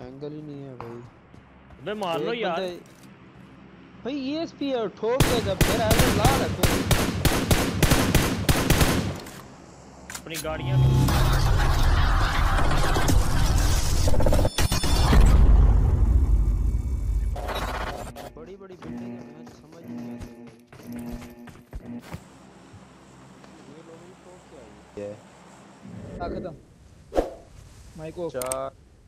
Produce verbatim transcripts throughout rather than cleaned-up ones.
Angle ही नहीं है भाई। अबे मार लो यार भाई। E S P है ठोक दे जब मेरा एंगल ला रखो। अपनी गाड़ियां बड़ी बड़ी बिल्डिंग है मैं समझ नहीं आती ये लोग भी ठोक के आई है। खत्म माइको चार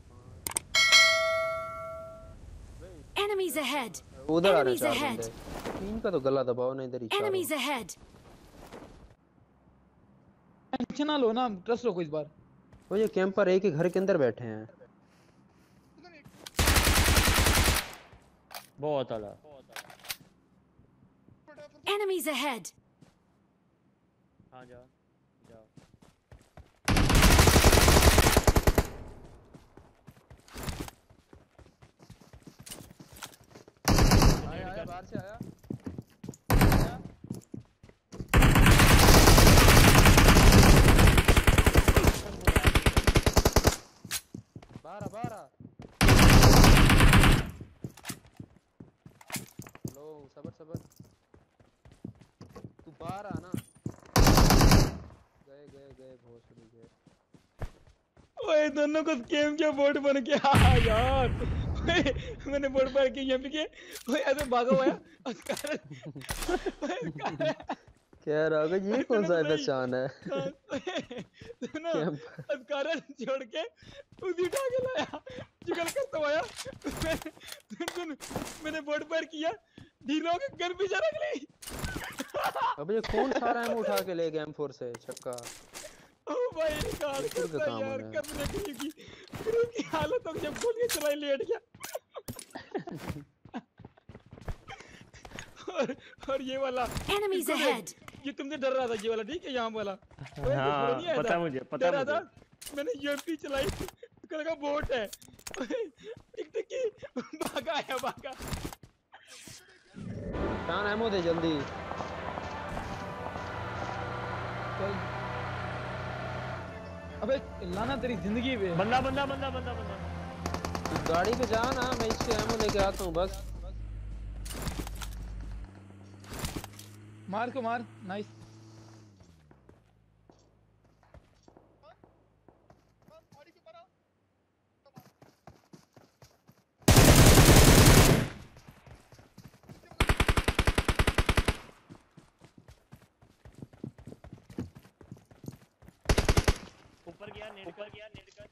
Enemies ahead. उधर आ रहे Enemies चार ahead. बंदे। इनका तो गला दबाओ ना इधर ही चार। Enemies ahead. टेंशन ना लो ना ट्रस्ट रखो इस बार। वो ये कैंपर एक ही घर के अंदर बैठे हैं। बहुत आला। Enemies ahead. हाँ जाओ जाओ। आया आया बाहर से आया। बाहर बाहर लो सबर सबर तू बाहर आ ना। गए गए गए भोसड़ी गए। ओए दोनों को स्कैम क्या बोर्ड बन के आ यार। मैंने बोर्ड पर के यहाँ पे के ओए ऐसे भागा हुआ है अस्कार। क्या रहा ये कौन सा पहचान है। ना अस्कार छोड़ के उसी उठा के लाया जुगल करता हुआ सुन मैंने बोर्ड पर किया ढीलो के गन पीछे रख ली। अबे ये कौन सारा एमो उठा के ले गया एम फोर से छक्का। ओ भाई काल का यार करने की की क्रू की हालत तो जब गोली के चलाई लेट गया। और और ये वाला Enemies ahead. ये तुमसे डर रहा था ये वाला ठीक है यहाँ वाला। हाँ पता मुझे पता मुझे। था मैंने यूएमपी चलाई उसका लगा बोट है। टिक टिक की भागा आया भागा। टान एमो दे जल्दी। चल अबे लाना तेरी जिंदगी पे। बंदा बंदा बंदा बंदा बंदा गाड़ी पे जा ना मैं इससे एमो लेके आता हूँ बस। मार को मार नाइस। ऊपर गया नेट कर गया नेट कर।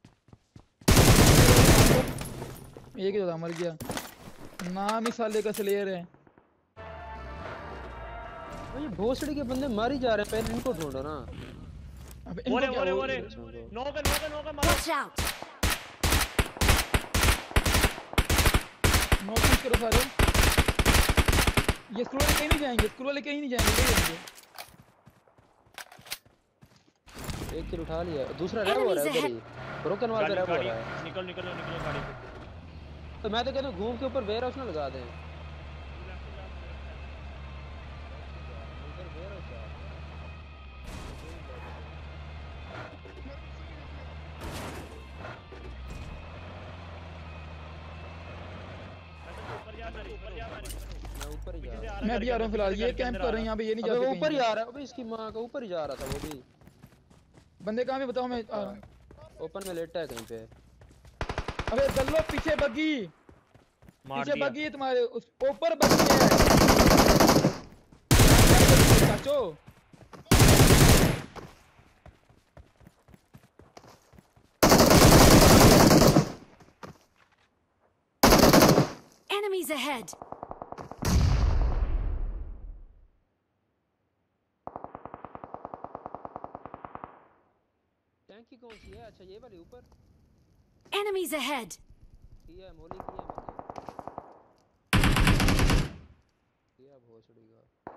एक ही तो मर गया नाम ही साले का स्लेयर है। ये भोसड़ी के बंदे मार ही जा रहे हैं पहले इनको ढूंढो ना। अबे ओरे ओरे ओरे नो कर नो कर नो कर मारो। Watch out. नोटिस करो सारे ये स्क्रू वाले कहीं नहीं जाएंगे स्क्रू वाले कहीं नहीं जाएंगे जाएंगे। एक किल उठा लिया दूसरा रह हो रहा है इधर ही ब्रोकन वाल पे रह हो रहा है। निकल निकल निकल गाड़ी पे। तो मैं तो कहता हूं घूम के ऊपर वेयर हाउस ना लगा दें। उधर वेयर हाउस है। ऊपर जा ऊपर जा मैं ऊपर ही जा रहा मैं भी आ रहा हूं फिलहाल ये कैंप कर रहे हैं यहां पे ये नहीं जा सकते। ऊपर ही आ रहा है अबे इसकी मां का ऊपर ही जा रहा था वो भी। बंदे कहां पे बताओ मैं आ रहा हूं। ओपन में लेटा है कहीं पे। अबे दल्लो पीछे बग्गी पीछे बग्गी है तुम्हारे उस ऊपर बग्गी है चाचो। Enemies ahead. टैंकी कौन सी है। अच्छा ये वाली ऊपर। Enemies ahead. किया मोली किया मैंने किया भोसड़ी का।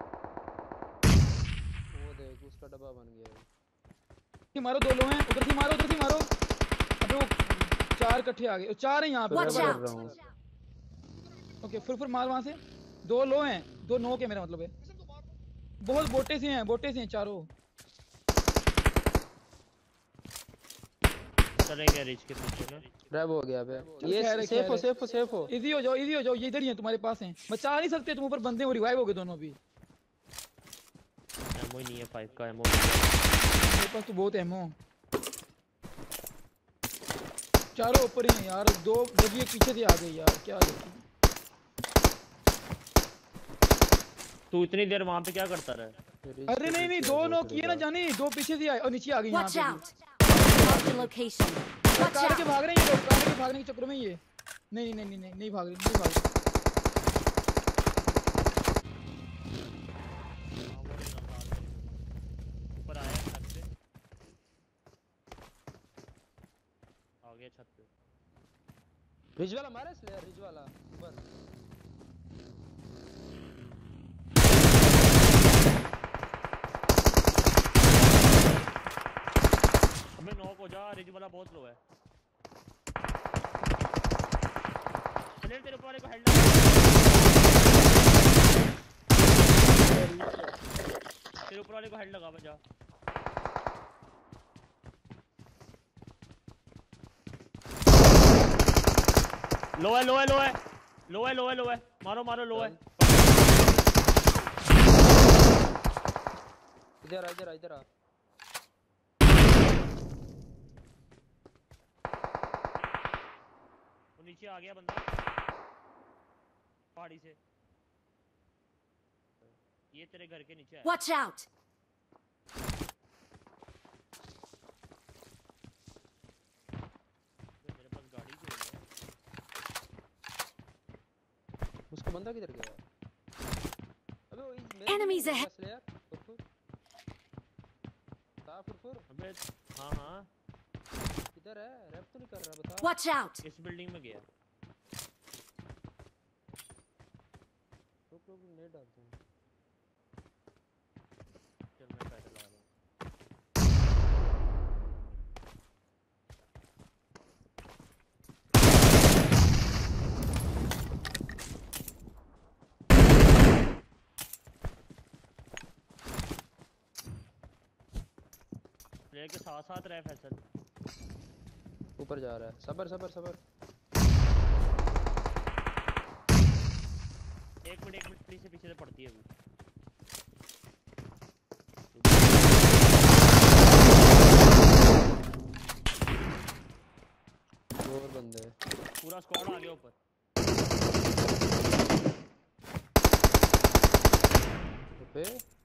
वो देख उसका डब्बा बन गया है। ये मारो दो लोग हैं उधर से मारो उधर से मारो। अबे वो चार इकट्ठे आ गए चार हैं यहाँ पे। Watch कर out. रहा हूँ। ओके फिर फिर मार वहां से दो लो हैं दो नो के मेरा मतलब है। बहुत बोटे से हैं बोटे से हैं चारों। चलेंगे रिच के पीछे ना। रैब हो गया बे। चल, ये खैर है, सेफ खैर हो है। सेफ हो सेफ हो। इजी हो जाओ, इजी हो जाओ, ये इधर ही है तुम्हारे पास हैं, बचा नहीं सकते तुम, ऊपर बंदे हो, रिवाइव हो गए दोनों भी। एमओ ही नहीं है, फाइव का एमओ। मेरे पास तो बहुत एमो। चारों ऊपर ही हैं यार, दो डब्बी एक पीछे से आ गई यार, क्या करती। तू इतनी देर वहां पे क्या करता रहा? अरे नहीं नहीं, दो नो किए ना जानी, दो पीछे से आए और नीचे आ गई यहाँ Watch पे out! भी। Mark the location. Watch car के out! भाग रहे हैं ये लोग, कार के भागने के चक्कर में ये। नहीं नहीं नहीं नहीं नहीं भाग रही, नहीं भाग रही। ऊपर आया छत पे, आ गया छत पे। रिज वाला मारा इसलिए, रिज वाला ऊपर। अबे नॉक हो जा, रिज वाला बहुत लो है। चले तेरे ऊपर वाले को हेड लगा, तेरे ऊपर वाले को हेड लगा बजा। लो है लो है लो है लो है लो है लो है, मारो मारो लो है। इधर आ इधर आ इधर आ। वो नीचे आ गया बंदा पहाड़ी से, ये तेरे घर के नीचे है। Watch out! मेरे पास गाड़ी क्यों है? उसका बंदा किधर गया? अबे वो इस मेरे Enemies ahead. असले यार फुरफुर ता फुरफुर। अबे हाँ हाँ, किधर है? रैप तो नहीं कर रहा, बता। Watch out! इस बिल्डिंग में गया। रुक रुक नेट डालता हूँ। चल मैं पैदल आ रहा हूँ। प्लेयर के साथ साथ रह फैसल। ऊपर जा रहा है, सबर सबर सबर। एक मिनट एक मिनट प्लीज से पीछे से पड़ती है अभी। दो और बंदे हैं। पूरा स्क्वाड आ गया ऊपर। पे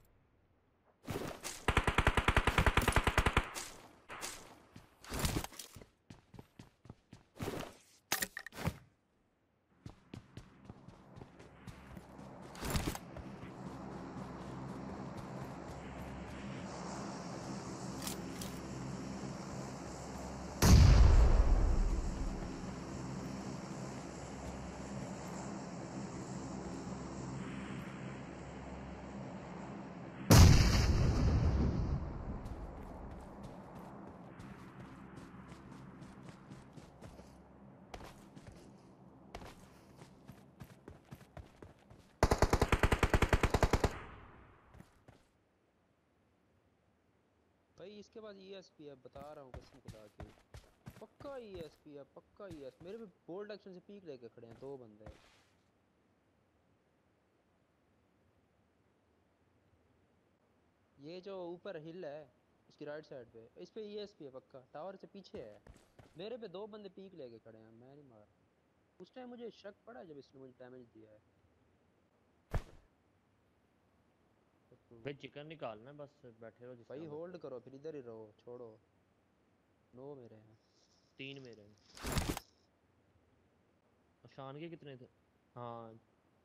भाई इसके बाद E S P है, बता रहा हूँ कसम खुदा की, पक्का E S P है, पक्का E S P। मेरे पे बोल्ड एक्शन से पीक लेके खड़े हैं दो बंदे। ये जो ऊपर हिल है इसकी राइट साइड पे, इस पे E S P है पक्का, टावर से पीछे है। मेरे पे दो बंदे पीक लेके खड़े हैं, मैं नहीं मार। उस टाइम मुझे शक पड़ा जब इसने मुझे डैमेज दिया है। भाई चिकन निकालना बस, बैठे रहो। भाई होल्ड करो, फिर इधर ही रहो, छोड़ो। नो मेरे हैं, तीन मेरे हैं। शान के कितने थे? हाँ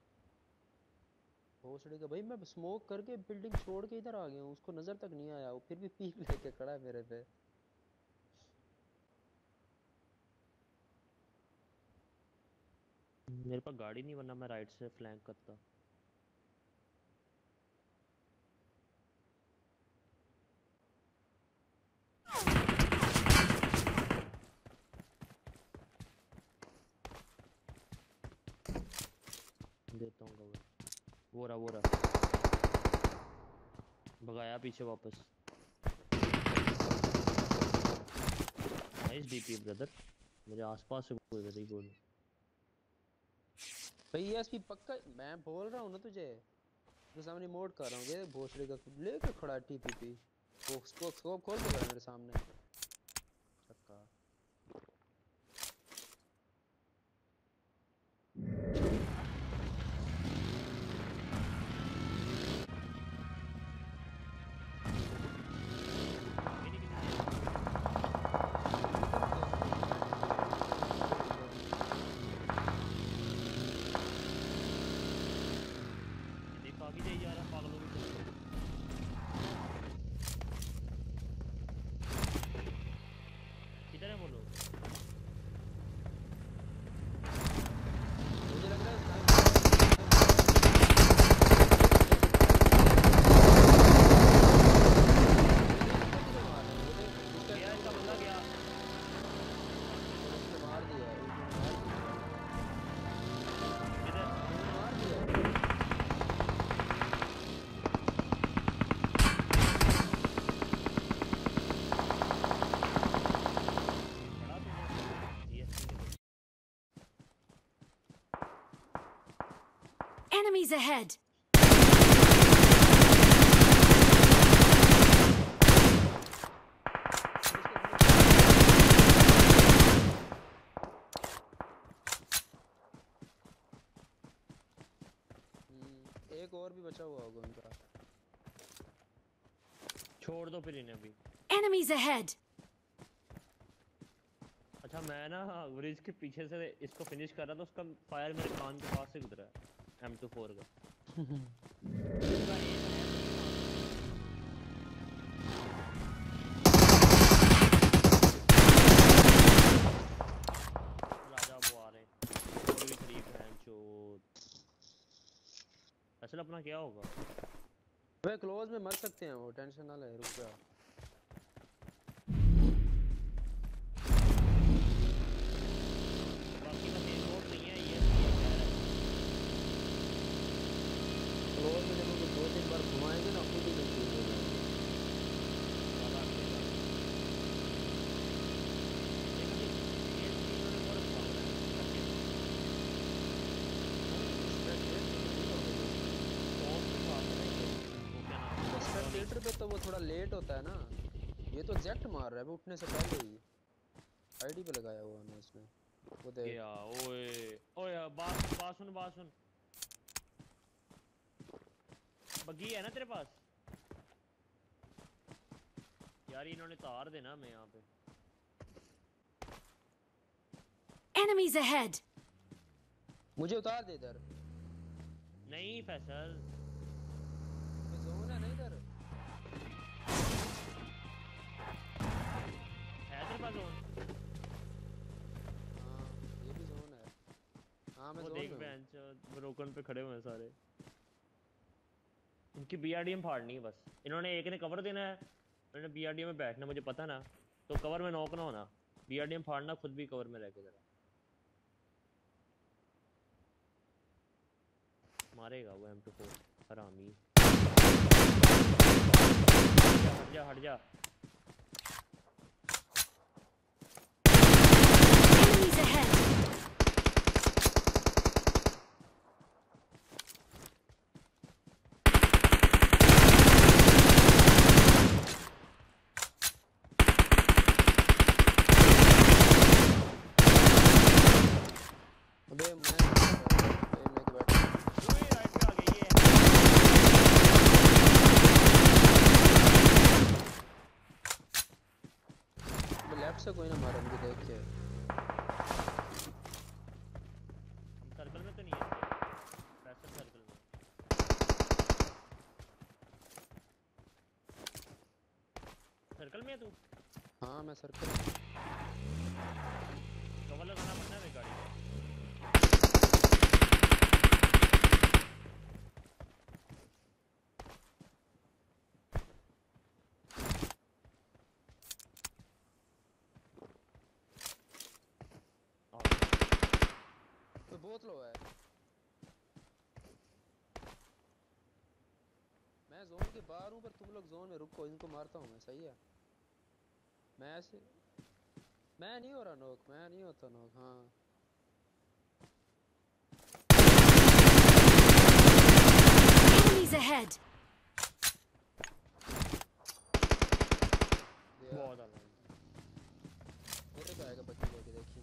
भोसड़ी का। भाई मैं स्मोक करके बिल्डिंग छोड़ के इधर आ गया हूँ, उसको नजर तक नहीं आया, वो फिर भी पीक लेके खड़ा है मेरे पे। मेरे पास गाड़ी नहीं, वरना मैं राइट से फ्लैंक करता। देता हूँ कवर। वो रहा वो रहा, भगाया पीछे वापस। नाइस डीपी ब्रदर, मुझे आसपास से कोई नहीं बोल। भाई ईएसपी पक्का मैं बोल रहा हूँ ना तुझे, तो सामने मोड कर रहा हूँ ये भोसड़ी का लेके खड़ा टीपीपी, वो स्कोप स्कोप खोल के खड़ा मेरे सामने चक्का। Enemies ahead! एक और भी बचा हुआ होगा उनका, छोड़ दो फिर इन्हें अभी। Enemies ahead! अच्छा मैं ना ब्रिज के पीछे से इसको फिनिश कर रहा था, उसका फायर मेरे कान के पास से गुजरा है एम टू फोर का। राजा वो आ रहे हैं पूरी तरीफ है चोट। असल अपना क्या होगा? वे क्लोज में मर सकते हैं वो, टेंशन ना ले, रुक जा। बाकी का सेम मोड नहीं है ये, क्लोज में जब उनको दो तीन बार घुमाएंगे ना खुद ही कंफ्यूज हो जाएंगे। स्पेक्टेटर पे तो वो थोड़ा लेट होता है ना, ये तो जेट मार रहा है वो उठने से पहले ही। आईडी पे लगाया हुआ है इसने, वो देख क्या ओए ओए बात बात सुन बात सुन। बग्गी है ना तेरे पास? यार इन्होंने तार देना मैं यहाँ पे। Enemies ahead! मुझे उतार दे इधर। नहीं फैसल ये जोन है ना इधर। है तेरे पास जोन? हाँ ये भी जोन है। हाँ मैं वो जोन देख में हूँ। बेंच ब्रोकन पे खड़े हुए हैं सारे। इनकी बीआरडीएम फाड़नी है बस। इन्होंने एक ने कवर देना है, इन्होंने बीआरडीएम में बैठना, मुझे पता ना, तो कवर में नॉक ना होना, बीआरडीएम फाड़ना, खुद भी कवर में रह के जरा मारेगा वो एम टू फोर हरामी। हट जा हट जा। Enemies ahead! अबे मैं एम लेके बैठा हूँ। ओए राइट पे आ गई ये। मैं लेफ्ट से कोई ना मारा मुझे देख के। हम सर्कल में तो नहीं है, पैसे सर्कल में। सर्कल में है तू? हाँ मैं सर्कल। कवर लगाना पड़ना है गाड़ी को। तो बहुत लो है। मैं जोन के बाहर हूँ पर तुम लोग जोन में रुको, इनको मारता हूँ मैं, सही है। मैं ऐसे मैं नहीं हो रहा नॉक, मैं नहीं होता नॉक। हाँ Enemies ahead. बहुत आला मेरे पे आएगा बच्चे लेके, देखिए।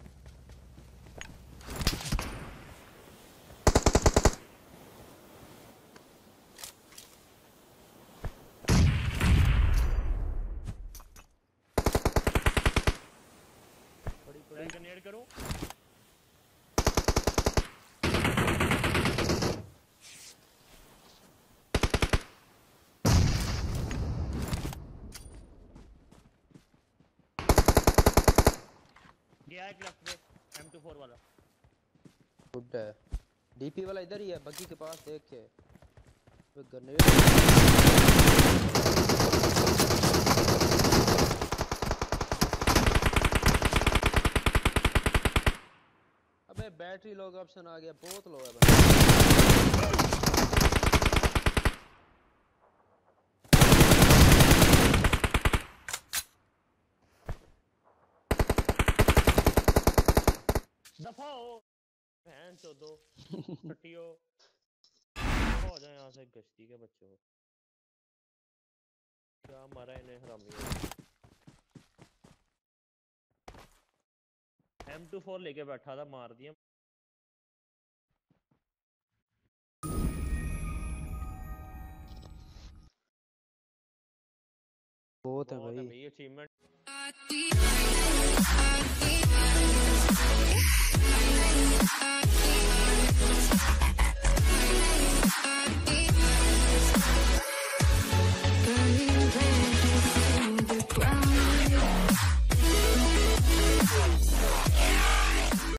बड़ी मैं बड़ी ग्रेनेड करूं? गया एक लेफ्ट पे एम टू फोर वाला। गुड है। डीपी वाला इधर ही है, बग्गी के पास, देख के। वो ग्रेनेड अबे बैटरी लो का ऑप्शन आ गया, बहुत लो है बंदा। दफा हो बहन चोदो टट्टियो। हो जाए यहाँ से गश्ती के बच्चों को। क्या मारा इन्हें हरामी। एम टू फोर लेके बैठा था, मार दिया। बहुत है बहुत है भाई। भाई अचीवमेंट।